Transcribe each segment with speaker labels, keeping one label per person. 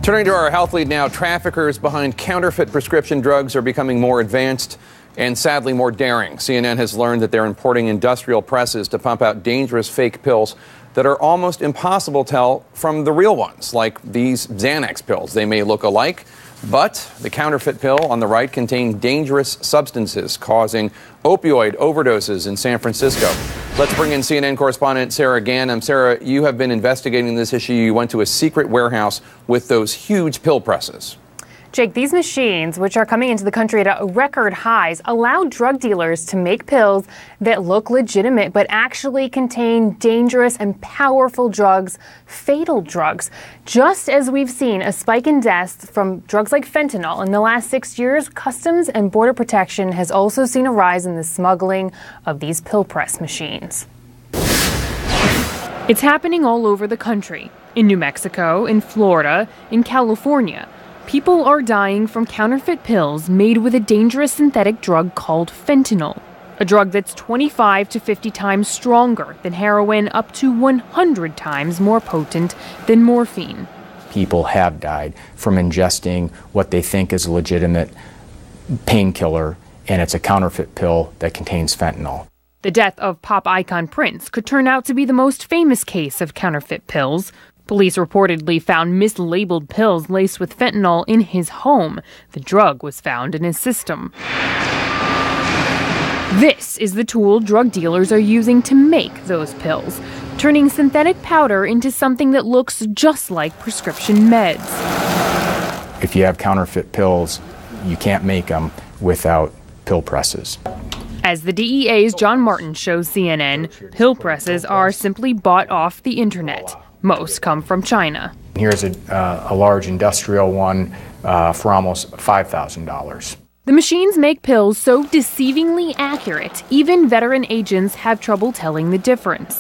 Speaker 1: Turning to our health lead now, traffickers behind counterfeit prescription drugs are becoming more advanced and sadly more daring. CNN has learned that they're importing industrial presses to pump out dangerous fake pills that are almost impossible to tell from the real ones, like these Xanax pills. They may look alike, but the counterfeit pill on the right contained dangerous substances causing opioid overdoses in San Francisco. Let's bring in CNN correspondent Sarah Ganim. Sarah, you have been investigating this issue. You went to a secret warehouse with those huge pill presses.
Speaker 2: Jake, these machines, which are coming into the country at record highs, allow drug dealers to make pills that look legitimate but actually contain dangerous and powerful drugs, fatal drugs. Just as we've seen a spike in deaths from drugs like fentanyl in the last 6 years, Customs and Border Protection has also seen a rise in the smuggling of these pill press machines. It's happening all over the country, in New Mexico, in Florida, in California. People are dying from counterfeit pills made with a dangerous synthetic drug called fentanyl, a drug that's 25 to 50 times stronger than heroin, up to 100 times more potent than morphine.
Speaker 3: People have died from ingesting what they think is a legitimate painkiller, and it's a counterfeit pill that contains fentanyl.
Speaker 2: The death of pop icon Prince could turn out to be the most famous case of counterfeit pills. Police reportedly found mislabeled pills laced with fentanyl in his home. The drug was found in his system. This is the tool drug dealers are using to make those pills, turning synthetic powder into something that looks just like prescription meds.
Speaker 3: If you have counterfeit pills, you can't make them without pill presses.
Speaker 2: As the DEA's John Martin shows CNN, pill presses are simply bought off the internet. Most come from China.
Speaker 3: Here's a large industrial one for almost $5,000.
Speaker 2: The machines make pills so deceivingly accurate, even veteran agents have trouble telling the difference.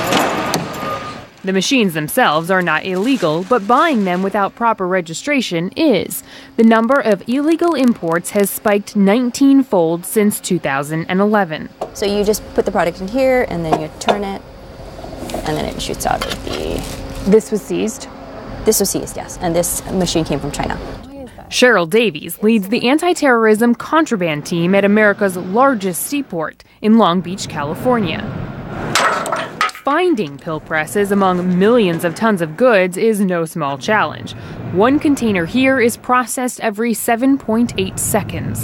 Speaker 2: The machines themselves are not illegal, but buying them without proper registration is. The number of illegal imports has spiked 19-fold since 2011.
Speaker 4: So you just put the product in here, and then you turn it, and then it shoots out of the...
Speaker 2: This was seized?
Speaker 4: This was seized, yes. And this machine came from China.
Speaker 2: Cheryl Davies leads the anti-terrorism contraband team at America's largest seaport in Long Beach, California. Finding pill presses among millions of tons of goods is no small challenge. One container here is processed every 7.8 seconds.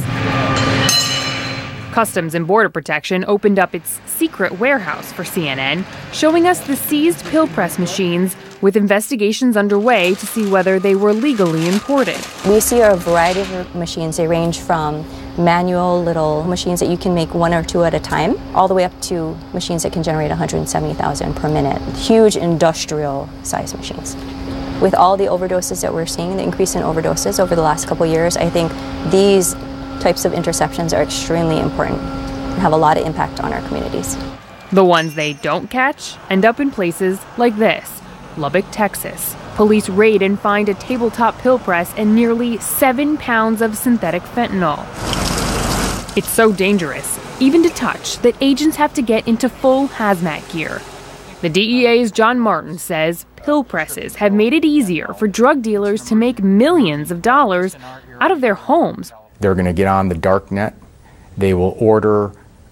Speaker 2: Customs and Border Protection opened up its secret warehouse for CNN, showing us the seized pill press machines with investigations underway to see whether they were legally imported.
Speaker 4: We see a variety of machines. They range from manual little machines that you can make one or two at a time, all the way up to machines that can generate 170,000 per minute. Huge industrial size machines. With all the overdoses that we're seeing, the increase in overdoses over the last couple of years, I think these types of interceptions are extremely important and have a lot of impact on our communities.
Speaker 2: The ones they don't catch end up in places like this, Lubbock, Texas. Police raid and find a tabletop pill press and nearly 7 pounds of synthetic fentanyl. It's so dangerous, even to touch, that agents have to get into full hazmat gear. The DEA's John Martin says pill presses have made it easier for drug dealers to make millions of dollars out of their homes.
Speaker 3: They're going to get on the dark net. They will order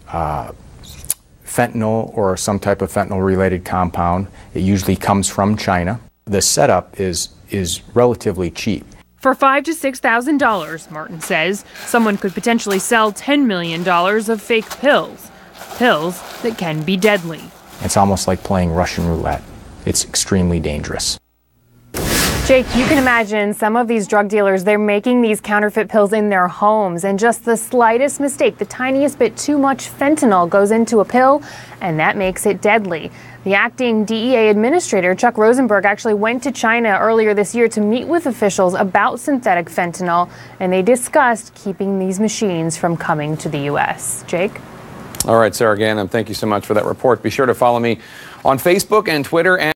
Speaker 3: fentanyl or some type of fentanyl-related compound. It usually comes from China. The setup is relatively cheap.
Speaker 2: For $5,000 to $6,000, Martin says, someone could potentially sell $10 million of fake pills. Pills that can be deadly.
Speaker 3: It's almost like playing Russian roulette. It's extremely dangerous.
Speaker 2: Jake, you can imagine some of these drug dealers, they're making these counterfeit pills in their homes, and just the slightest mistake, the tiniest bit too much fentanyl goes into a pill, and that makes it deadly. The acting DEA administrator, Chuck Rosenberg, actually went to China earlier this year to meet with officials about synthetic fentanyl, and they discussed keeping these machines from coming to the U.S. Jake?
Speaker 1: All right, Sarah Ganim, thank you so much for that report. Be sure to follow me on Facebook and Twitter.